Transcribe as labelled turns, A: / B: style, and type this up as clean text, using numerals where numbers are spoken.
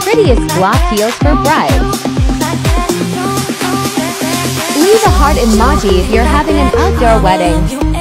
A: prettiest block heels for brides. Leave a heart emoji if you're having an outdoor wedding.